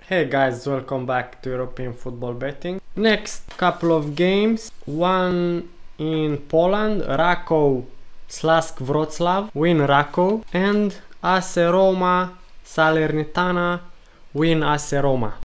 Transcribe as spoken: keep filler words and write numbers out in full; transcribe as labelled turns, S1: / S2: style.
S1: Hey guys, welcome back to European football betting. Next couple of games, one in Poland, Rakow, Slask, Wroclaw, win Rakow, and A S Roma, Salernitana, win A S Roma.